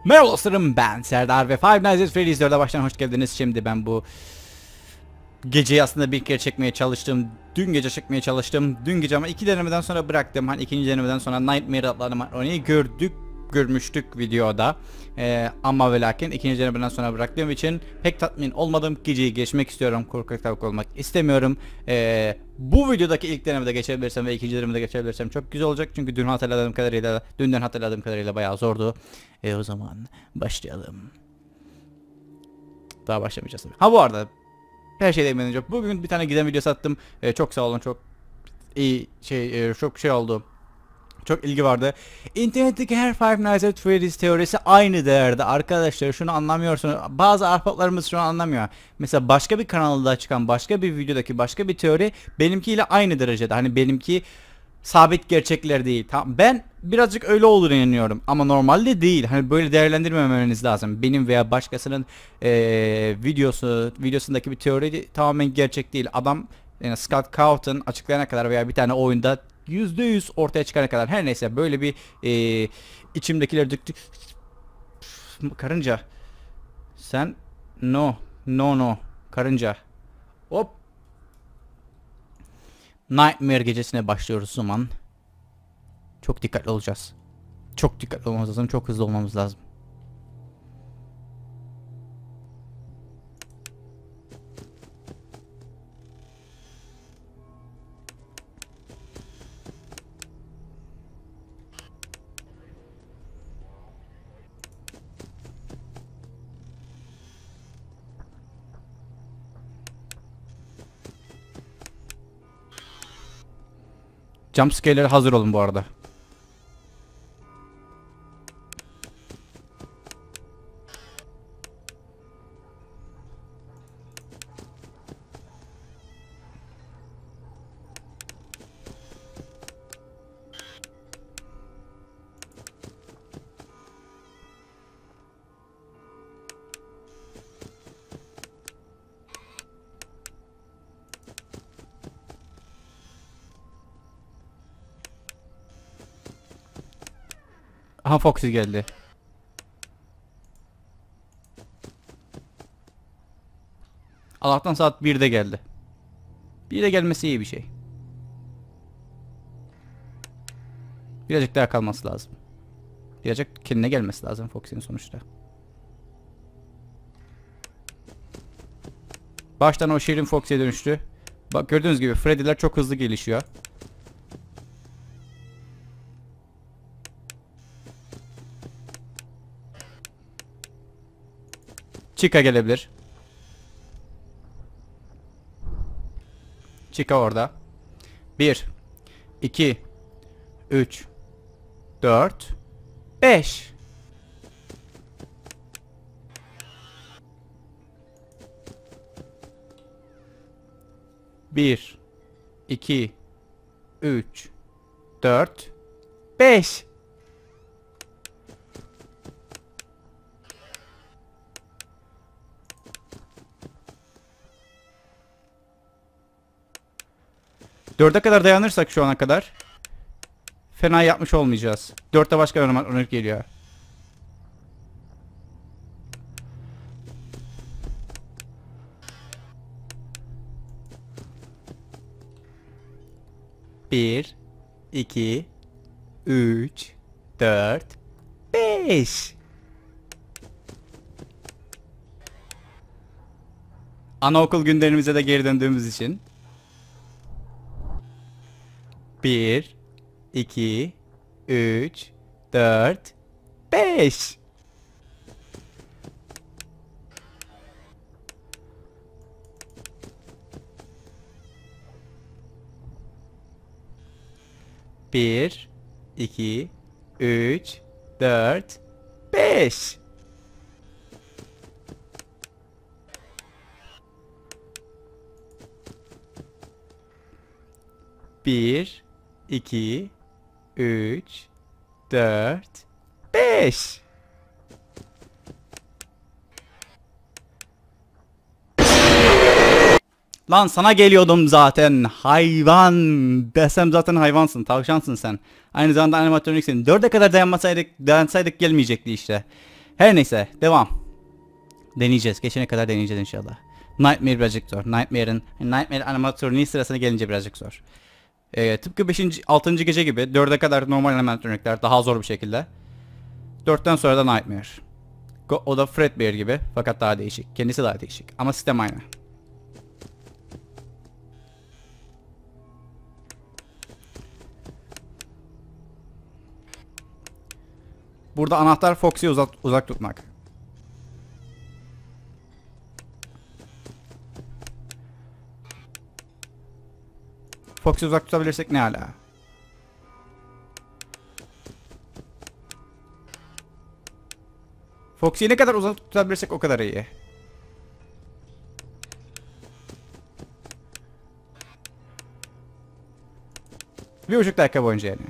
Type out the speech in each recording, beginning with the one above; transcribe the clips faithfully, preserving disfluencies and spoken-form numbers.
Merhaba dostlarım, ben Serdar ve Five Nights at Freddy's dörde baştan hoş geldiniz. Şimdi ben bu geceyi aslında bir kere çekmeye çalıştım. Dün gece çekmeye çalıştım. Dün gece ama iki denemeden sonra bıraktım. Hani ikinci denemeden sonra Nightmare adlı animatroniği gördük. Görmüştük videoda. Ee, ama ve lakin ikinci denemeden sonra bıraktığım için pek tatmin olmadım. Geceyi geçmek istiyorum. Korkak tavuk olmak istemiyorum. Ee, bu videodaki ilk denemede geçebilirsem ve ikinci denemede geçebilirsem çok güzel olacak. Çünkü dün hatırladığım kadarıyla, dünden hatırladığım kadarıyla bayağı zordu. E o zaman başlayalım. Daha başlamayacağız. Ha bu arada her şeyden önce bugün bir tane gizem videosu attım. Ee, çok sağ olun, çok iyi şey, e, çok şey oldu. Çok ilgi vardı. İnternetteki her Five Nights at Freddy's teorisi aynı değerde arkadaşlar. Şunu anlamıyorsunuz. Bazı ahbaplarımız şunu anlamıyor. Mesela başka bir kanalda çıkan başka bir videodaki başka bir teori benimkiyle aynı derecede. Hani benimki sabit gerçekler değil. Tamam, ben birazcık öyle olur inanıyorum ama normalde değil. Hani böyle değerlendirmemeniz lazım. Benim veya başkasının ee, videosu videosundaki bir teori tamamen gerçek değil. Adam yani Scott Cawthon açıklayana kadar veya bir tane oyunda yüzde yüz ortaya çıkana kadar, her neyse, böyle bir ee, içimdekileri döktük. Karınca. Sen no no no karınca. Hop. Nightmare gecesine başlıyoruz o zaman. Çok dikkatli olacağız. Çok dikkatli olmamız lazım. Çok hızlı olmamız lazım. Jumpscare'lere hazır olun bu arada. Aha, Foxy geldi. Allah'tan saat birde geldi. birde gelmesi iyi bir şey. Birazcık daha kalması lazım. Birazcık kendine gelmesi lazım Foxy'nin sonuçta. Baştan o şirin Foxy'ye dönüştü. Bak, gördüğünüz gibi Freddy'ler çok hızlı gelişiyor. Chica gelebilir. Chica orada. bir iki üç dört beş. bir iki üç dört beş. dörde kadar dayanırsak şu ana kadar fena yapmış olmayacağız. dörtte başka örnek geliyor. bir iki üç dört beş. Anaokul günlerimize de geri döndüğümüz için bir iki üç dört beş. bir iki üç dört beş. bir iki üç dört beş. Lan sana geliyordum zaten. Hayvan. Desem zaten hayvansın. Tavşansın sen. Aynı zamanda animatroniksin. Dörde kadar dayanmasaydık, dayansaydık gelmeyecekti işte. Her neyse devam. Deneyeceğiz. Geçene kadar deneyeceğiz inşallah. Nightmare birazcık zor. Nightmare'ın Nightmare animatroniği sırasına gelince birazcık zor. Ee, tıpkı beşinci altıncı gece gibi dörde kadar normal animatronikler daha zor bir şekilde. dörtten sonra da Nightmare. O da Fredbear gibi fakat daha değişik. Kendisi daha değişik ama sistem aynı. Burada anahtar Foxy'yi uzak, uzak tutmak. Foxy'yi uzak tutabilirsek ne ala. Foxy'yi ne kadar uzak tutabilirsek o kadar iyi. Bir buçuk dakika boyunca yani.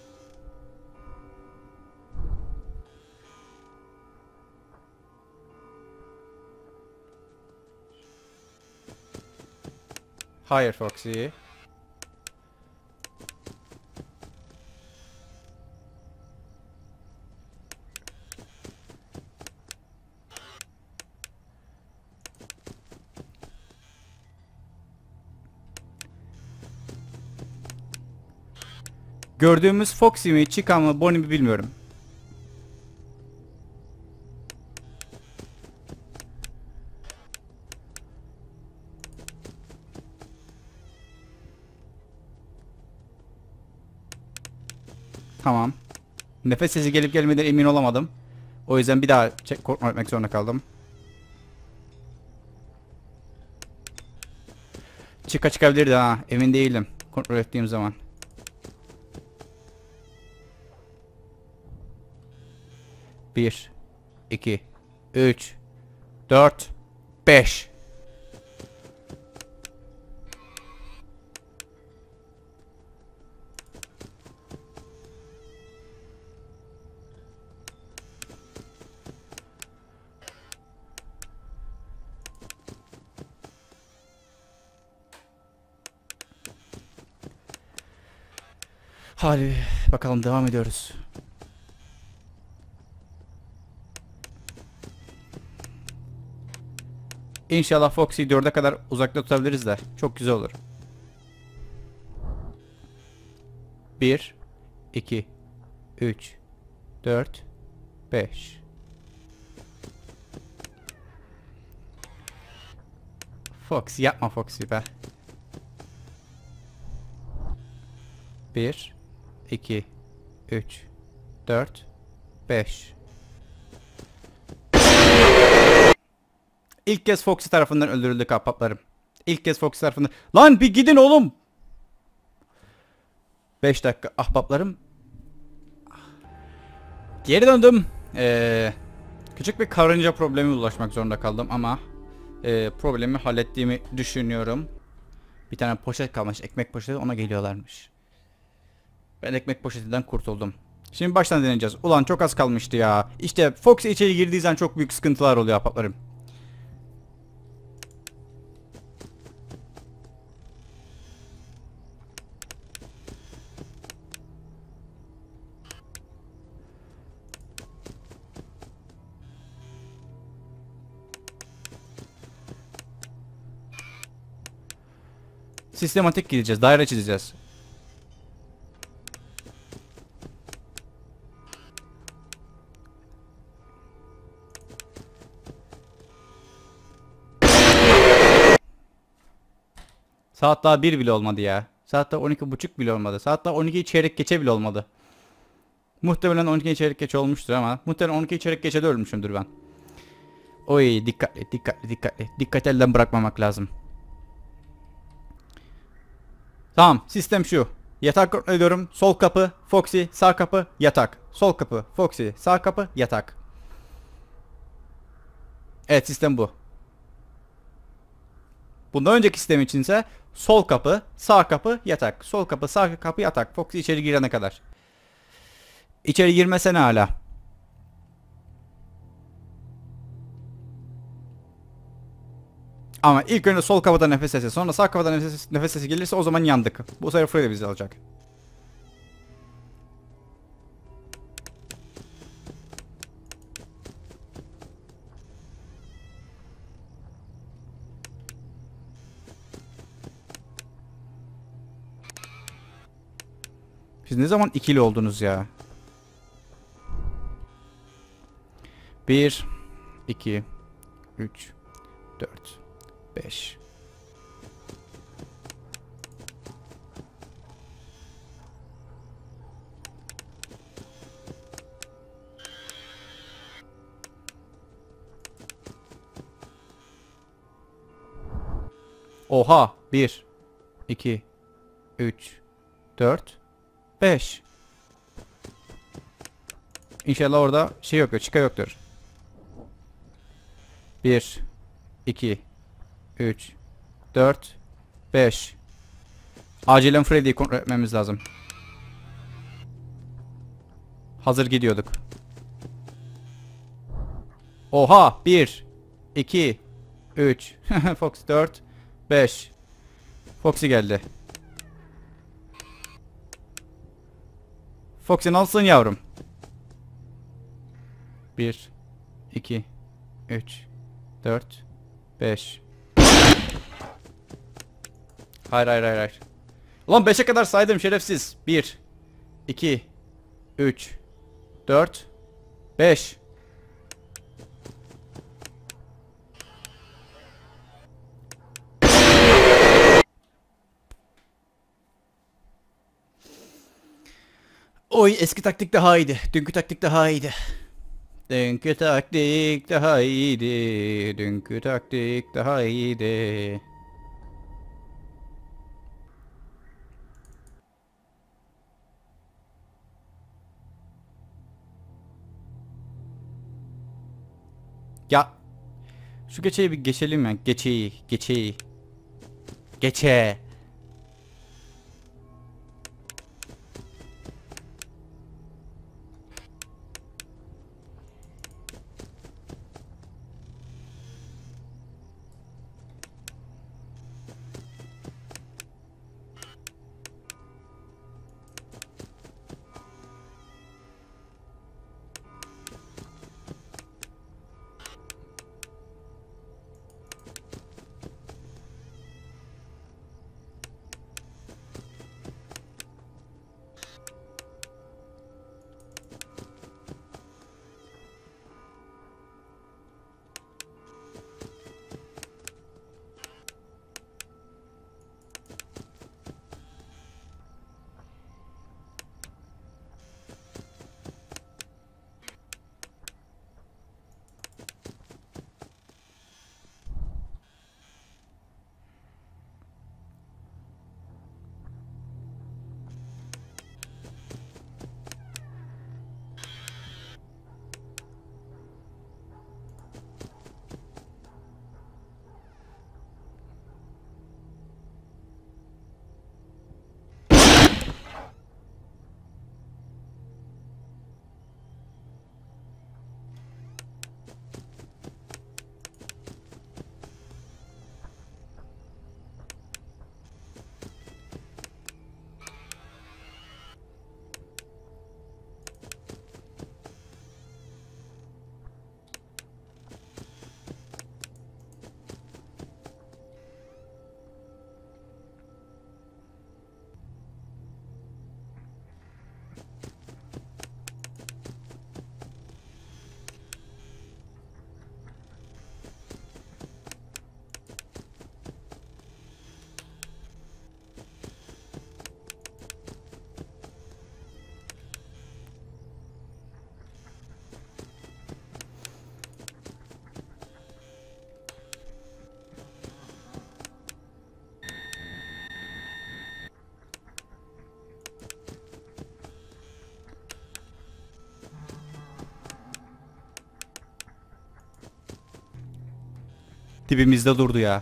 Hayır Foxy. Gördüğümüz Foxy mi, Chica mı, Bonnie mi bilmiyorum. Tamam. Nefes sesi gelip gelmeden emin olamadım. O yüzden bir daha kontrol etmek zorunda kaldım. Chica çıkabilirdi ha. Emin değilim. Kontrol ettiğim zaman. Bir, iki, üç, dört, beş. Hadi bakalım devam ediyoruz. İnşallah Foxy'yi dörde kadar uzakta tutabiliriz de çok güzel olur. bir, iki, üç, dört, beş. Foxy yapma Foxy be. bir, iki, üç, dört, beş. İlk kez Foxy tarafından öldürüldük ahbaplarım. İlk kez Foxy tarafından... Lan bir gidin oğlum! beş dakika ahbaplarım. Geri döndüm. Ee, küçük bir karınca problemi ulaşmak zorunda kaldım ama e, problemi hallettiğimi düşünüyorum. Bir tane poşet kalmış, ekmek poşeti, ona geliyorlarmış. Ben ekmek poşetinden kurtuldum. Şimdi baştan deneyeceğiz. Ulan çok az kalmıştı ya. İşte Foxy içeri girdiği zaman çok büyük sıkıntılar oluyor ahbaplarım. Sistematik gideceğiz. Daire çizeceğiz. Saat daha bir bile olmadı ya. Saat daha on iki buçuk bile olmadı. Saat daha on iki çeyrek geçe bile olmadı. Muhtemelen on iki çeyrek geçe olmuştur ama muhtemelen on iki çeyrek geçe de ölmüşümdür ben. Oy dikkatli dikkatli dikkatli. Dikkat elden bırakmamak lazım. Tamam, sistem şu. Yatak kontrol ediyorum. Sol kapı Foxy, sağ kapı yatak. Sol kapı Foxy, sağ kapı yatak. Evet, sistem bu. Bundan önceki sistem içinse sol kapı, sağ kapı yatak. Sol kapı, sağ kapı yatak. Foxy içeri girene kadar. İçeri girmesene hala. Ama ilk önce sol kapıdan nefes sesi, sonra sağ kapıdan nefes, nefes sesi gelirse o zaman yandık. Bu sefer Freddy bizi alacak. Siz ne zaman ikili oldunuz ya? Bir, iki, üç, dört, beş. Oha. Bir, iki, üç, dört, beş. İnşallah orada şey yoktur. Çıka yoktur. Bir, iki, üç, dört, beş. Acilen Freddy'yi kontrol etmemiz lazım. Hazır gidiyorduk. Oha. Bir, iki, üç. Fox dört, beş. Foxy geldi. Foxy nasılsın yavrum? Bir, iki, üç, dört, beş. Hayır hayır hayır hayır. Ulan beşe kadar saydım şerefsiz. Bir, iki, üç, dört, beş. Oy, eski taktik daha iyiydi. Dünkü taktik daha iyiydi. Dünkü taktik daha iyiydi. Dünkü taktik daha iyiydi. Ya şu geçeyi bir geçelim ya. Geçeyi, geçeyi. Geçe. Dibimizde durdu ya.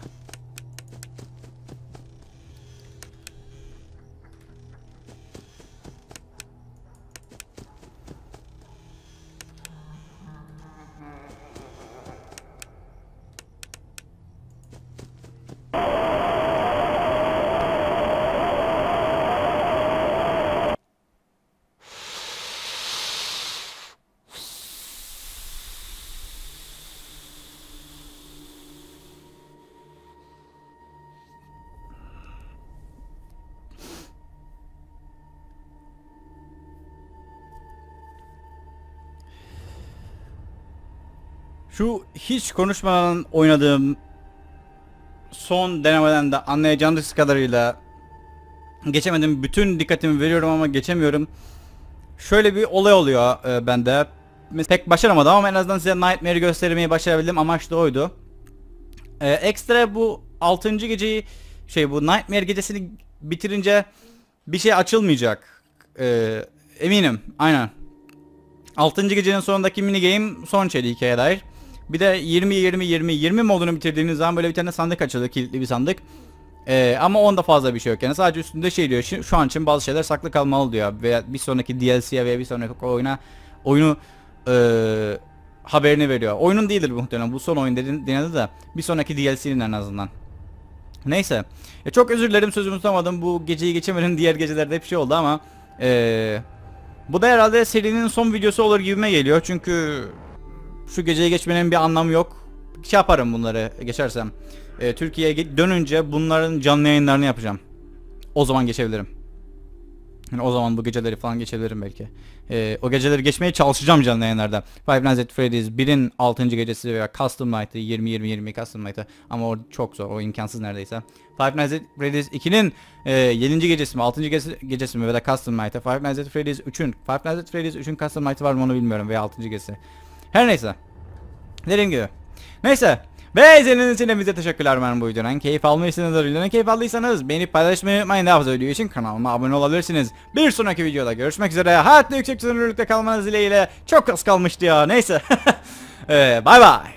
Şu hiç konuşmadan oynadığım son denemeden de anlayacağınız kadarıyla geçemedim. Bütün dikkatimi veriyorum ama geçemiyorum. Şöyle bir olay oluyor e, bende. Pek başaramadım ama en azından size Nightmare'i göstermeyi başarabildim. Amaç da oydu. E, ekstra bu altıncı geceyi şey bu Nightmare gecesini bitirince bir şey açılmayacak. E, eminim. Aynen. altıncı gecenin sonundaki mini game son şeydi hikayeye dair. Bir de yirmi yirmi yirmi yirmi modunu bitirdiğiniz zaman böyle bir tane sandık açıldı, kilitli bir sandık. Ee, ama onda fazla bir şey yok yani, sadece üstünde şey diyor, şu, şu an için bazı şeyler saklı kalmalı diyor veya bir sonraki D L C'ye veya bir sonraki oyuna oyunu ee, haberini veriyor. Oyunun değildir muhtemelen, bu son oyun dedin, denedi de bir sonraki D L C'nin en azından. Neyse, e, çok özür dilerim, sözümü tutamadım, bu geceyi geçemedim, diğer gecelerde hep şey oldu ama ee, bu da herhalde serinin son videosu olur gibime geliyor çünkü şu geceyi geçmenin bir anlamı yok. Şey yaparım bunları geçersem. Ee, Türkiye'ye dönünce bunların canlı yayınlarını yapacağım. O zaman geçebilirim. Yani o zaman bu geceleri falan geçebilirim belki. Ee, o geceleri geçmeye çalışacağım canlı yayınlarda. Five Nights at Freddy's birin altıncı gecesi veya Custom Night'ı yirmi yirmi yirmi Custom Night'ı, ama o çok zor, o imkansız neredeyse. Five Nights at Freddy's ikinin e, yedinci gecesi mi altıncı gecesi, gecesi mi veya Custom Night'ı, Five Nights at Freddy's üçün Five Nights at Freddy's üçün Custom Night'ı var mı onu bilmiyorum veya altıncı gecesi. Her neyse. Dediğim gibi. Neyse. Ve izlediğiniz için hepinize teşekkürler, ben bu videodan keyif almışsınızdır. Videodan keyif aldıysanız beğenip paylaşmayı unutmayın. Daha fazla video için kanalıma abone olabilirsiniz. Bir sonraki videoda görüşmek üzere. Hayatta yüksek çözünürlükte kalmanız dileğiyle. Çok az kalmıştı ya. Neyse. ee, bye bye.